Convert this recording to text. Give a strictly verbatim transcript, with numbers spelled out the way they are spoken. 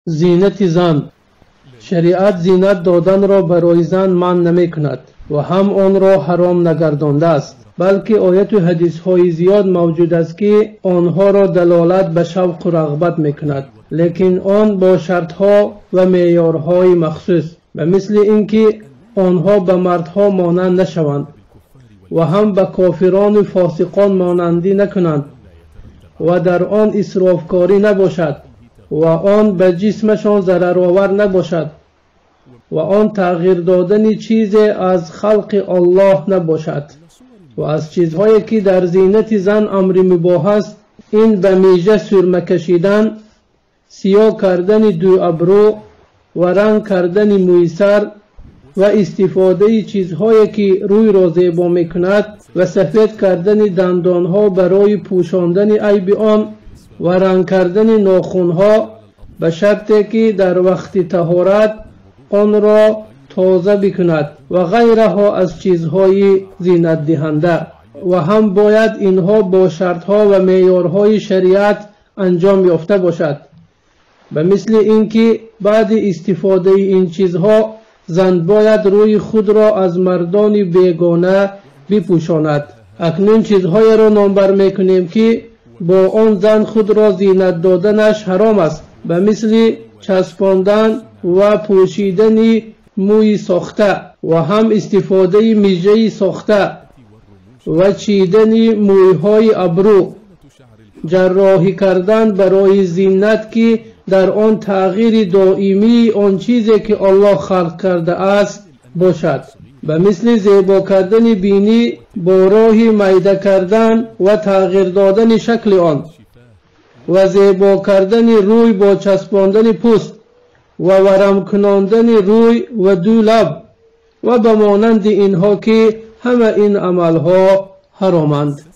زینت زن. شریعت زینت دادن را برای زن منع نمی کند و هم آن را حرام نگردانده است، بلکه آیت و حدیث های زیاد موجود است که آنها را دلالت به شوق و رغبت می کند، لیکن آن با شرط ها و معیارهای مخصوص، و مثل اینکه آنها به مردها مانند نشوند و هم به کافران و فاسقان مانندی نکنند و در آن اسرافکاری نباشد و آن به جسمشان ضررآور نباشد و آن تغییر دادن چیز از خلق الله نباشد. و از چیزهایی که در زینت زن امر مباح است، این به میجه سرمه کشیدن، سیاه کردن دو ابرو و رنگ کردن موی سر و استفاده چیزهایی که روی را زیبا میکند و سفید کردن دندانها برای پوشاندن عیب آن و رنگ کردن ناخنها، به شرطی که در وقت طهارت آن را تازه بکند و غیرها از چیزهای زینت دهنده، و هم باید اینها با شرطها و معیارهای شریعت انجام یافته باشد. به مثل اینکه بعد استفاده این چیزها زن باید روی خود را از مردان بیگانه بپوشاند. اکنون چیزهای را نامبر میکنیم که با آن زن خود را زینت دادنش حرام است، به مثل چسباندن و پوشیدن موی ساخته و هم استفاده میجه ساخته و چیدن مویهای ابرو، جراحی کردن برای زینت که در آن تغییر دائمی آن چیزی که الله خلق کرده است باشد، به مثل زیبا کردن بینی با راه میده کردن و تغییر دادن شکل آن و زیبا کردن روی با چسباندن پوست و ورم کناندن روی و دو لب و به مانند اینها که همه این عملها حرامند.